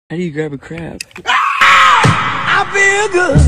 How do you grab a crab? I feel good.